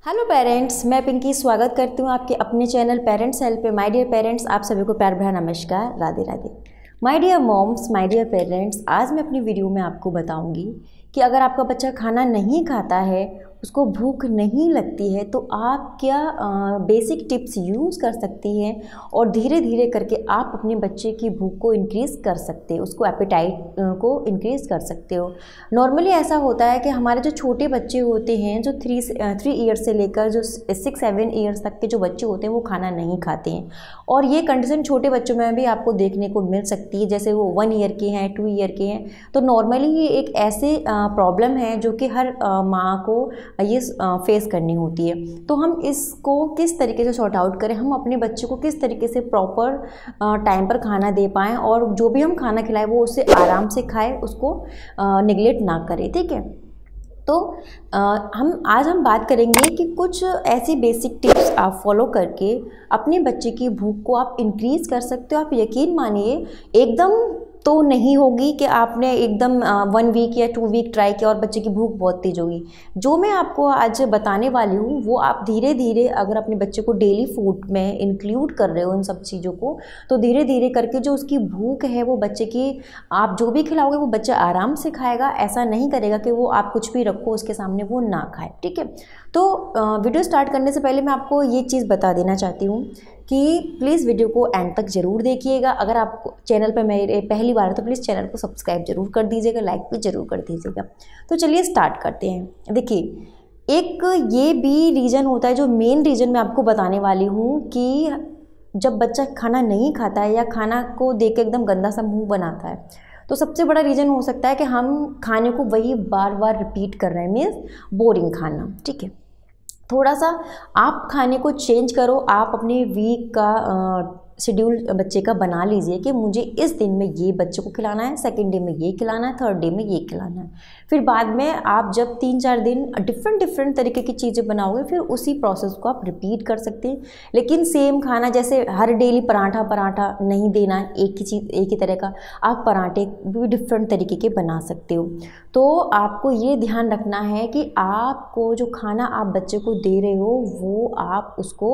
Hello parents, मैं पिंकी स्वागत करती हूँ आपके अपने चैनल पेरेंट्स हेल्प पे। माय डियर पेरेंट्स, आप सभी को प्यार भरा नमस्कार, Radhe Radhe. My dear moms, my dear parents, आज मैं अपनी वीडियो में आपको बताऊंगी कि अगर आपका बच्चा खाना नहीं खाता है, उसको भूख नहीं लगती है, तो आप क्या बेसिक टिप्स यूज़ कर सकती हैं और धीरे धीरे करके आप अपने बच्चे की भूख को इंक्रीज़ कर सकते हो, उसको एपेटाइट को इंक्रीज़ कर सकते हो। नॉर्मली ऐसा होता है कि हमारे जो छोटे बच्चे होते हैं, जो 3 ईयर्स से लेकर जो 6-7 ईयर्स तक के जो बच्चे होते हैं, वो खाना नहीं खाते हैं। और ये कंडीशन छोटे बच्चों में भी आपको देखने को मिल सकती है, जैसे वो 1 ईयर के हैं, 2 ईयर के हैं। तो नॉर्मली ये एक ऐसे प्रॉब्लम है जो कि हर माँ को ये फेस करनी होती है। तो हम इसको किस तरीके से सॉर्ट आउट करें, हम अपने बच्चे को किस तरीके से प्रॉपर टाइम पर खाना दे पाएँ और जो भी हम खाना खिलाएं वो उसे आराम से खाए, उसको निगलेक्ट ना करें, ठीक है। तो आज हम बात करेंगे कि कुछ ऐसी बेसिक टिप्स आप फॉलो करके अपने बच्चे की भूख को आप इंक्रीज़ कर सकते हो। आप यकीन मानिए, एकदम तो नहीं होगी कि आपने एकदम 1 वीक या 2 वीक ट्राई किया और बच्चे की भूख बहुत तेज होगी। जो मैं आपको आज बताने वाली हूँ वो आप धीरे धीरे अगर अपने बच्चे को डेली फूड में इंक्लूड कर रहे हो इन सब चीज़ों को, तो धीरे धीरे करके जो उसकी भूख है वो बच्चे की, आप जो भी खिलाओगे वो बच्चा आराम से खाएगा। ऐसा नहीं करेगा कि वो आप कुछ भी रखो उसके सामने वो ना खाए, ठीक है। तो वीडियो स्टार्ट करने से पहले मैं आपको ये चीज़ बता देना चाहती हूँ कि प्लीज़ वीडियो को एंड तक ज़रूर देखिएगा। अगर आप चैनल पर मेरे पहली बार है तो प्लीज़ चैनल को सब्सक्राइब जरूर कर दीजिएगा, लाइक भी ज़रूर कर दीजिएगा। तो चलिए स्टार्ट करते हैं। देखिए, एक ये भी रीज़न होता है, जो मेन रीज़न मैं आपको बताने वाली हूँ कि जब बच्चा खाना नहीं खाता है या खाना को देख के एकदम गंदा सा मुँह बनाता है, तो सबसे बड़ा रीज़न हो सकता है कि हम खाने को वही बार बार रिपीट कर रहे हैं, मीन्स बोरिंग खाना, ठीक है। थोड़ा सा आप खाने को चेंज करो। आप अपने वीक का शेड्यूल बच्चे का बना लीजिए कि मुझे इस दिन में ये बच्चे को खिलाना है, सेकंड डे में ये खिलाना है, थर्ड डे में ये खिलाना है। फिर बाद में आप जब 3-4 दिन डिफरेंट तरीके की चीज़ें बनाओगे, फिर उसी प्रोसेस को आप रिपीट कर सकते हैं। लेकिन सेम खाना, जैसे हर डेली पराठा नहीं देना, एक ही चीज़ एक ही तरह का, आप पराठे भी डिफरेंट तरीके के बना सकते हो। तो आपको ये ध्यान रखना है कि आपको जो खाना आप बच्चे को दे रहे हो वो आप उसको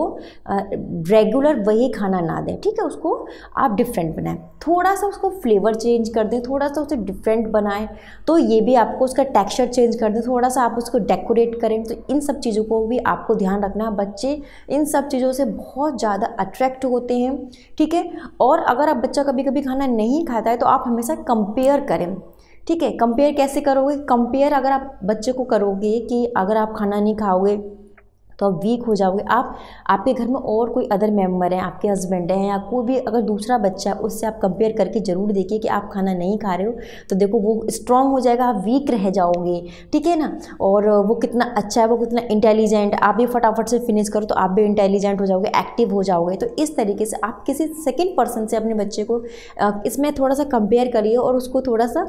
रेगुलर वही खाना ना दें, ठीक है। उसको आप डिफरेंट बनाएं, थोड़ा सा उसको फ्लेवर चेंज कर दें, थोड़ा सा उसे डिफरेंट बनाएं। तो ये भी आपको उसका टेक्सचर चेंज कर दें, थोड़ा सा आप उसको डेकोरेट करें। तो इन सब चीज़ों को भी आपको ध्यान रखना है। बच्चे इन सब चीज़ों से बहुत ज़्यादा अट्रैक्ट होते हैं, ठीक है। और अगर आप बच्चा कभी कभी खाना नहीं खाता है तो आप हमेशा कंपेयर करें, ठीक है। कंपेयर कैसे करोगे? कंपेयर अगर आप बच्चे को करोगे कि अगर आप खाना नहीं खाओगे तो आप वीक हो जाओगे। आपके घर में और कोई अदर मेंबर है, आपके हस्बैंड हैं या कोई भी अगर दूसरा बच्चा है, उससे आप कंपेयर करके ज़रूर देखिए कि आप खाना नहीं खा रहे हो, तो देखो वो स्ट्रांग हो जाएगा, आप वीक रह जाओगे, ठीक है ना। और वो कितना अच्छा है, वो कितना इंटेलिजेंट, आप भी फटाफट से फिनिश करो तो आप भी इंटेलिजेंट हो जाओगे, एक्टिव हो जाओगे। तो इस तरीके से आप किसी सेकेंड पर्सन से अपने बच्चे को इसमें थोड़ा सा कंपेयर करिए और उसको थोड़ा सा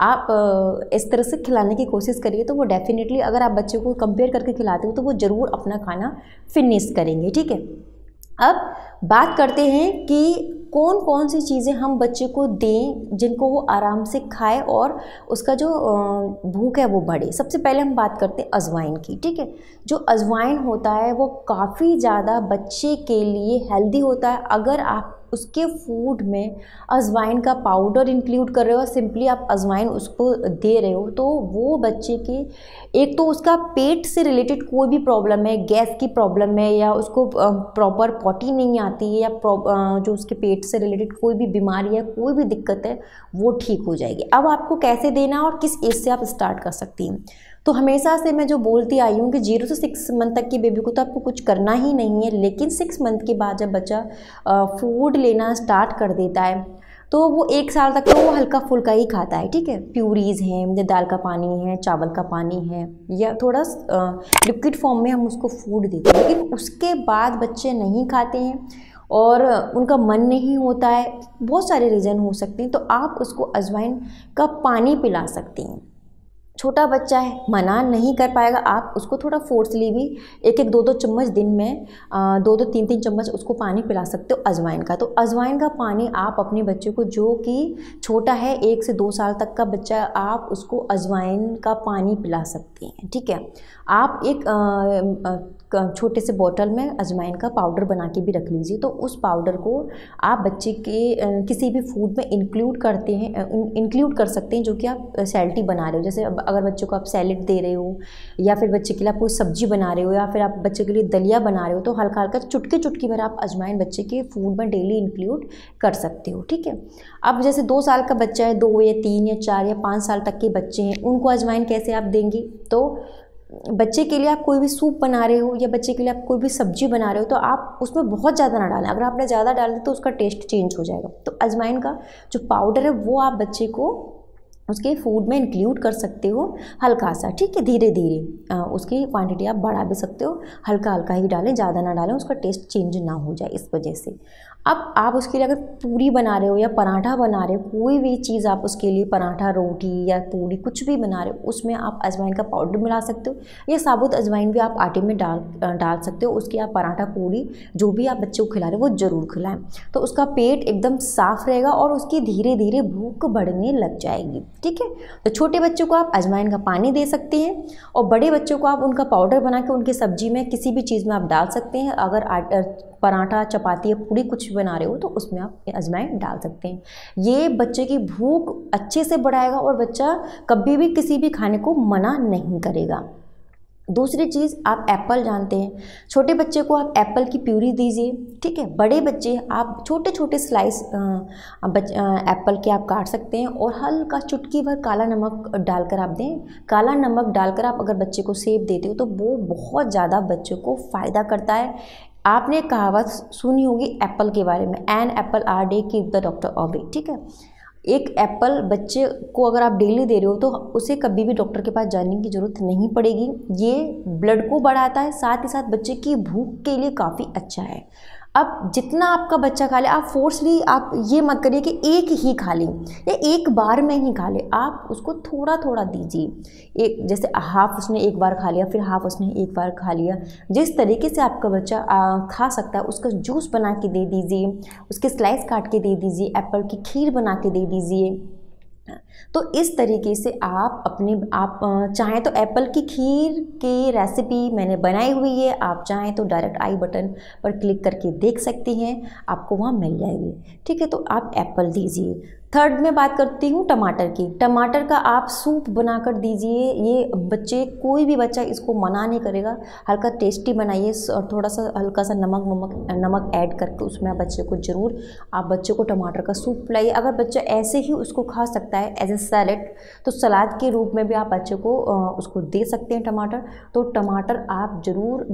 आप इस तरह से खिलाने की कोशिश करिए। तो वो डेफिनेटली, अगर आप बच्चे को कंपेयर करके खिलाते हो तो वो ज़रूर अपना खाना फिनिश करेंगे, ठीक है। अब बात करते हैं कि कौन कौन सी चीज़ें हम बच्चे को दें जिनको वो आराम से खाए और उसका जो भूख है वो बढ़े। सबसे पहले हम बात करते हैं अजवाइन की, ठीक है। जो अजवाइन होता है वो काफ़ी ज़्यादा बच्चे के लिए हेल्दी होता है। अगर आप उसके फूड में अजवाइन का पाउडर इंक्लूड कर रहे हो, सिंपली आप अजवाइन उसको दे रहे हो, तो वो बच्चे के, एक तो उसका पेट से रिलेटेड कोई भी प्रॉब्लम है, गैस की प्रॉब्लम है या उसको प्रॉपर पॉटी नहीं आती है या जो उसके पेट से रिलेटेड कोई भी बीमारी है, कोई भी दिक्कत है, वो ठीक हो जाएगी। अब आपको कैसे देना और किस एज से आप स्टार्ट कर सकती हैं? तो हमेशा से मैं जो बोलती आई हूँ कि 0 से 6 मंथ तक की बेबी को तो आपको कुछ करना ही नहीं है। लेकिन 6 मंथ के बाद जब बच्चा फूड लेना स्टार्ट कर देता है तो वो 1 साल तक तो वो हल्का फुल्का ही खाता है, ठीक है। प्यूरीज़ हैं, दाल का पानी है, चावल का पानी है, या थोड़ा लिक्विड फॉर्म में हम उसको फूड देते हैं। लेकिन उसके बाद बच्चे नहीं खाते हैं और उनका मन नहीं होता है, बहुत सारे रीज़न हो सकते हैं। तो आप उसको अजवाइन का पानी पिला सकती हैं, छोटा बच्चा है, मना नहीं कर पाएगा, आप उसको थोड़ा फोर्सली भी 1-1 2-2 चम्मच दिन में 2-2 3-3 चम्मच उसको पानी पिला सकते हो अजवाइन का। तो अजवाइन का पानी आप अपने बच्चे को, जो कि छोटा है 1 से 2 साल तक का बच्चा, आप उसको अजवाइन का पानी पिला सकते हैं, ठीक है। आप एक छोटे से बोतल में अजवाइन का पाउडर बना के भी रख लीजिए। तो उस पाउडर को आप बच्चे के किसी भी फूड में इंक्लूड कर सकते हैं, जो कि आप सैलेड बना रहे हो। जैसे अगर बच्चे को आप सैलेड दे रहे हो, या फिर बच्चे के लिए आप कोई सब्जी बना रहे हो, या फिर आप बच्चे के लिए दलिया बना रहे हो, तो हल्का हल्का चुटकी चुटकी भर आप अजवाइन बच्चे के फूड में डेली इंक्लूड कर सकते हो, ठीक है। अब जैसे 2 साल का बच्चा है, 2 या 3 या 4 या 5 साल तक के बच्चे हैं, उनको अजवाइन कैसे आप देंगे? तो बच्चे के लिए आप कोई भी सूप बना रहे हो, या बच्चे के लिए आप कोई भी सब्जी बना रहे हो, तो आप उसमें बहुत ज़्यादा ना डालें। अगर आपने ज़्यादा डाल दिया तो उसका टेस्ट चेंज हो जाएगा। तो अजवाइन का जो पाउडर है वो आप बच्चे को उसके फूड में इंक्लूड कर सकते हो हल्का सा, ठीक है। धीरे धीरे उसकी क्वांटिटी आप बढ़ा भी सकते हो, हल्का हल्का ही डालें, ज़्यादा ना डालें, उसका टेस्ट चेंज ना हो जाए इस वजह से। अब आप उसके लिए अगर पूरी बना रहे हो या पराठा बना रहे हो, कोई भी चीज़ आप उसके लिए, पराठा, रोटी या पूरी कुछ भी बना रहे हो, उसमें आप अजवाइन का पाउडर मिला सकते हो, या साबुत अजवाइन भी आप आटे में डाल सकते हो। उसकी आप पराठा, पूरी जो भी आप बच्चे को खिला रहे हो वो ज़रूर खिलाएं। तो उसका पेट एकदम साफ़ रहेगा और उसकी धीरे धीरे भूख बढ़ने लग जाएगी, ठीक है। तो छोटे बच्चों को आप अजवाइन का पानी दे सकते हैं, और बड़े बच्चों को आप उनका पाउडर बना के उनकी सब्जी में, किसी भी चीज़ में आप डाल सकते हैं। अगर पराठा, चपाती या पूरी कुछ बना रहे हो तो उसमें आप अजवाइन डाल सकते हैं। ये बच्चे की भूख अच्छे से बढ़ाएगा और बच्चा कभी भी किसी भी खाने को मना नहीं करेगा। दूसरी चीज़, आप एप्पल जानते हैं, छोटे बच्चे को आप एप्पल की प्यूरी दीजिए, ठीक है। बड़े बच्चे आप छोटे छोटे स्लाइस एप्पल के आप काट सकते हैं, और हल्का चुटकी भर काला नमक डालकर आप दें। काला नमक डालकर आप अगर बच्चे को सेब देते हो तो वो बहुत ज़्यादा बच्चे को फ़ायदा करता है। आपने कहावत सुनी होगी एप्पल के बारे में, an apple a day keep the doctor away, ठीक है। एक एप्पल बच्चे को अगर आप डेली दे रहे हो तो उसे कभी भी डॉक्टर के पास जाने की ज़रूरत नहीं पड़ेगी। ये ब्लड को बढ़ाता है, साथ ही साथ बच्चे की भूख के लिए काफ़ी अच्छा है। अब जितना आपका बच्चा खा ले, आप फोर्सली आप ये मत करिए कि एक ही खा लें या एक बार में ही खा ले, आप उसको थोड़ा थोड़ा दीजिए। एक जैसे हाफ उसने एक बार खा लिया, फिर हाफ उसने एक बार खा लिया, जिस तरीके से आपका बच्चा खा सकता है उसका जूस बना के दे दीजिए, उसके स्लाइस काट के दे दीजिए, एप्पल की खीर बना के दे दीजिए। तो इस तरीके से आप चाहें तो एप्पल की खीर की रेसिपी मैंने बनाई हुई है, आप चाहें तो डायरेक्ट आई बटन पर क्लिक करके देख सकती हैं, आपको वहाँ मिल जाएगी, ठीक है। तो आप एप्पल दीजिए। थर्ड में बात करती हूँ टमाटर की। टमाटर का आप सूप बनाकर दीजिए, ये बच्चे, कोई भी बच्चा इसको मना नहीं करेगा। हल्का टेस्टी बनाइए और थोड़ा सा हल्का सा नमक ऐड करके उसमें आप बच्चे को टमाटर का सूप पिलाइए। अगर बच्चा ऐसे ही उसको खा सकता है एज ए सैलेड, तो सलाद के रूप में भी आप बच्चे को उसको दे सकते हैं टमाटर। तो टमाटर आप ज़रूर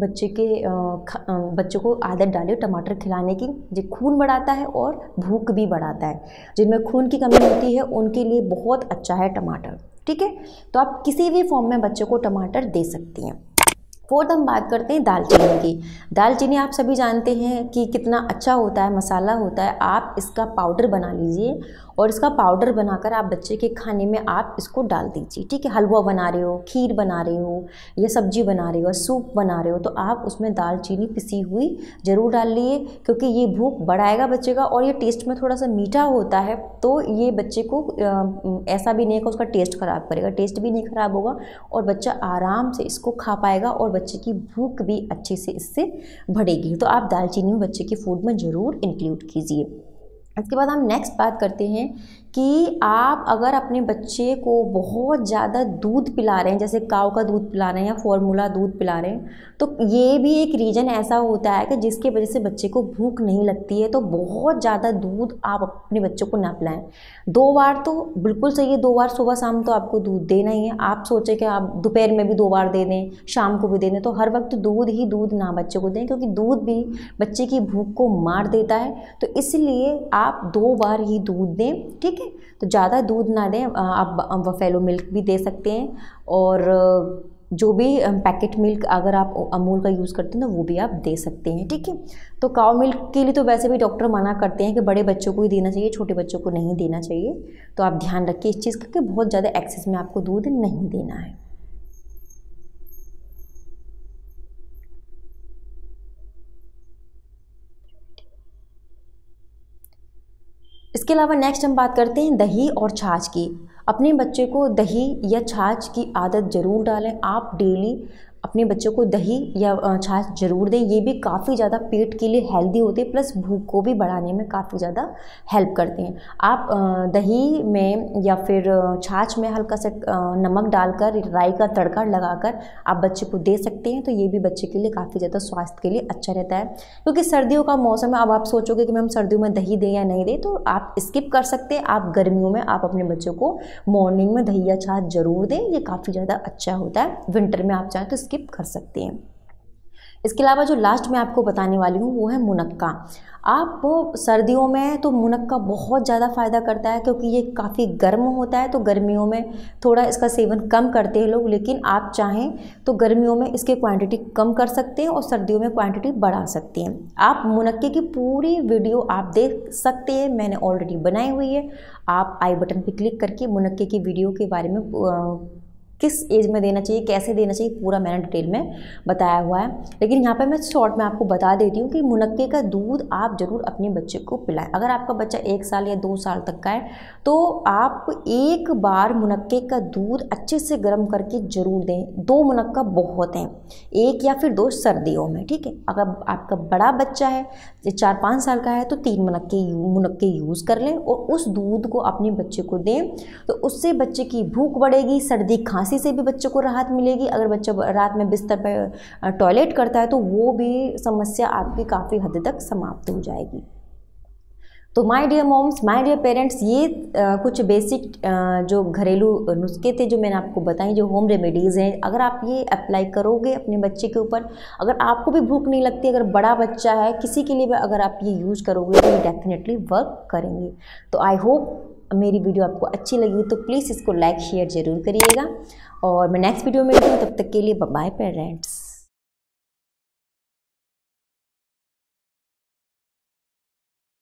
बच्चे को आदत डालिए टमाटर खिलाने की। जो खून बढ़ाता है और भूख भी बढ़ाता है, जिनमें खून की कमी होती है उनके लिए बहुत अच्छा है टमाटर, ठीक है। तो आप किसी भी फॉर्म में बच्चे को टमाटर दे सकती हैं। फोर्थ हम बात करते हैं दालचीनी की। दालचीनी आप सभी जानते हैं कि कितना अच्छा होता है, मसाला होता है। आप इसका पाउडर बना लीजिए और इसका पाउडर बनाकर आप बच्चे के खाने में आप इसको डाल दीजिए, ठीक है। हलवा बना रहे हो, खीर बना रहे हो, या सब्जी बना रहे हो, सूप बना रहे हो, तो आप उसमें दालचीनी पिसी हुई ज़रूर डाल लीजिए, क्योंकि ये भूख बढ़ाएगा बच्चे का, और ये टेस्ट में थोड़ा सा मीठा होता है। तो ये बच्चे को ऐसा भी नहीं है कि उसका टेस्ट ख़राब करेगा, टेस्ट भी नहीं ख़राब होगा और बच्चा आराम से इसको खा पाएगा और बच्चे की भूख भी अच्छे से इससे बढ़ेगी। तो आप दालचीनी में बच्चे के फूड में ज़रूर इंक्लूड कीजिए। इसके बाद हम नेक्स्ट बात करते हैं कि आप अगर अपने बच्चे को बहुत ज़्यादा दूध पिला रहे हैं, जैसे काऊ का दूध पिला रहे हैं या फॉर्मूला दूध पिला रहे हैं, तो ये भी एक रीज़न ऐसा होता है कि जिसके वजह से बच्चे को भूख नहीं लगती है। तो बहुत ज़्यादा दूध आप अपने बच्चों को ना पिलाएं। 2 बार तो बिल्कुल सही है, 2 बार सुबह शाम तो आपको दूध देना ही है। आप सोचें कि आप दोपहर में भी 2 बार दे दें, शाम को भी दे दें, तो हर वक्त दूध ही दूध ना बच्चे को दें, क्योंकि दूध भी बच्चे की भूख को मार देता है। तो इसलिए आप 2 बार ही दूध दें, ठीक है। तो ज़्यादा दूध ना दें, आप बफेलो मिल्क भी दे सकते हैं। और जो भी पैकेट मिल्क अगर आप अमूल का यूज़ करते हैं तो वो भी आप दे सकते हैं, ठीक है। तो काउ मिल्क के लिए तो वैसे भी डॉक्टर मना करते हैं कि बड़े बच्चों को ही देना चाहिए, छोटे बच्चों को नहीं देना चाहिए। तो आप ध्यान रखिए इस चीज़ का कि बहुत ज़्यादा एक्सेस में आपको दूध नहीं देना है। इसके अलावा नेक्स्ट हम बात करते हैं दही और छाछ की। अपने बच्चे को दही या छाछ की आदत ज़रूर डालें। आप डेली अपने बच्चों को दही या छाछ ज़रूर दें। ये भी काफ़ी ज़्यादा पेट के लिए हेल्दी होते हैं, प्लस भूख को भी बढ़ाने में काफ़ी ज़्यादा हेल्प करते हैं। आप दही में या फिर छाछ में हल्का सा नमक डालकर राई का तड़का लगाकर आप बच्चे को दे सकते हैं। तो ये भी बच्चे के लिए काफ़ी ज़्यादा स्वास्थ्य के लिए अच्छा रहता है, क्योंकि सर्दियों का मौसम है। अब आप सोचोगे कि मैम सर्दियों में दही दें या नहीं दें, तो आप स्किप कर सकते हैं। आप गर्मियों में आप अपने बच्चों को मॉर्निंग में दही या छाछ ज़रूर दें, ये काफ़ी ज़्यादा अच्छा होता है। विंटर में आप चाहें तो स्किप कर सकते हैं। इसके अलावा जो लास्ट में आपको बताने वाली हूँ वो है मुनक्का। आप सर्दियों में तो मुनक्का बहुत ज़्यादा फ़ायदा करता है, क्योंकि ये काफ़ी गर्म होता है। तो गर्मियों में थोड़ा इसका सेवन कम करते हैं लोग, लेकिन आप चाहें तो गर्मियों में इसकी क्वांटिटी कम कर सकते हैं और सर्दियों में क्वांटिटी बढ़ा सकते हैं। आप मुनक्के की पूरी वीडियो आप देख सकते हैं, मैंने ऑलरेडी बनाई हुई है। आप आई बटन पर क्लिक करके मुनक्के की वीडियो के बारे में किस एज में देना चाहिए, कैसे देना चाहिए, पूरा मैंने डिटेल में बताया हुआ है। लेकिन यहाँ पे मैं शॉर्ट में आपको बता देती हूँ कि मुनक्के का दूध आप ज़रूर अपने बच्चे को पिलाएं। अगर आपका बच्चा 1 साल या 2 साल तक का है तो आप एक बार मुनक्के का दूध अच्छे से गर्म करके ज़रूर दें। 2 मुनक्का बहुत हैं, 1 या फिर 2 सर्दियों में, ठीक है। अगर आपका बड़ा बच्चा है 4-5 साल का है तो 3 मुनक्के यूज़ कर लें और उस दूध को अपने बच्चे को दें। तो उससे बच्चे की भूख बढ़ेगी, सर्दी खांसी से भी बच्चों को राहत मिलेगी। अगर बच्चा रात में बिस्तर पर टॉयलेट करता है तो वो भी समस्या आपकी काफ़ी हद तक समाप्त हो जाएगी। तो my dear moms, my dear parents, ये कुछ बेसिक जो घरेलू नुस्खे थे जो मैंने आपको बताई, जो होम रेमेडीज़ हैं। अगर आप ये अप्लाई करोगे अपने बच्चे के ऊपर, अगर आपको भी भूख नहीं लगती, अगर बड़ा बच्चा है किसी के लिए भी अगर आप ये यूज़ करोगे तो ये डेफिनेटली वर्क करेंगे। तो आई होप मेरी वीडियो आपको अच्छी लगी, तो प्लीज़ इसको लाइक शेयर ज़रूर करिएगा। और मैं नेक्स्ट वीडियो में मिलती हूँ, तब तक के लिए बाय बाय पेरेंट्स।